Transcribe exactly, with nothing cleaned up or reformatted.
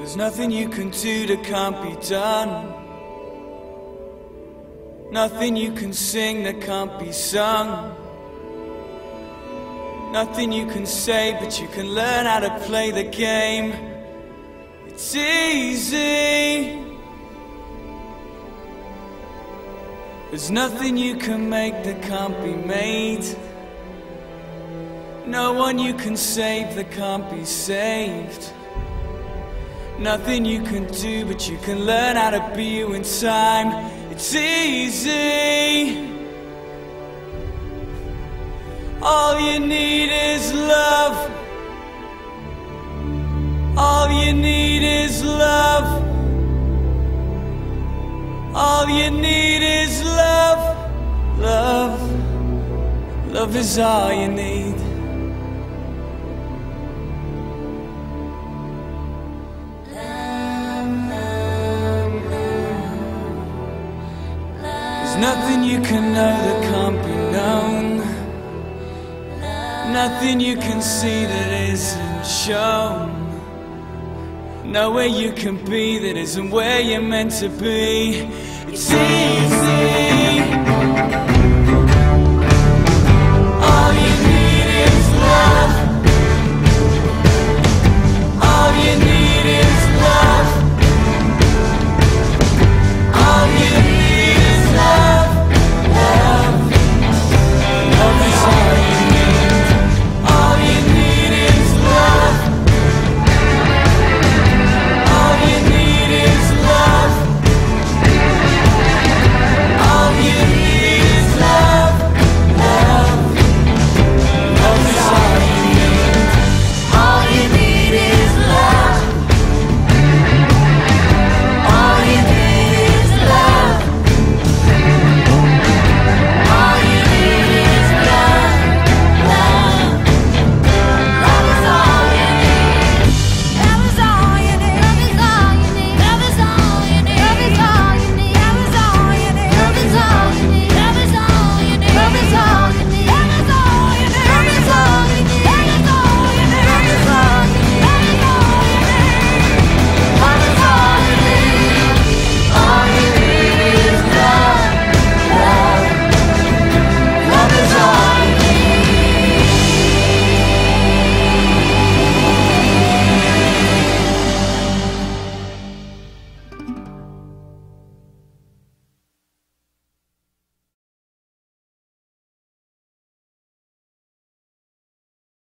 There's nothing you can do that can't be done. Nothing you can sing that can't be sung. Nothing you can say, but you can learn how to play the game. It's easy. There's nothing you can make that can't be made. No one you can save that can't be saved. Nothing you can do, but you can learn how to be you in time. It's easy. All you need is love. All you need is love. All you need is love. Love. Love is all you need. Nothing you can know that can't be known. Nothing you can see that isn't shown. Nowhere you can be that isn't where you're meant to be. It's easy.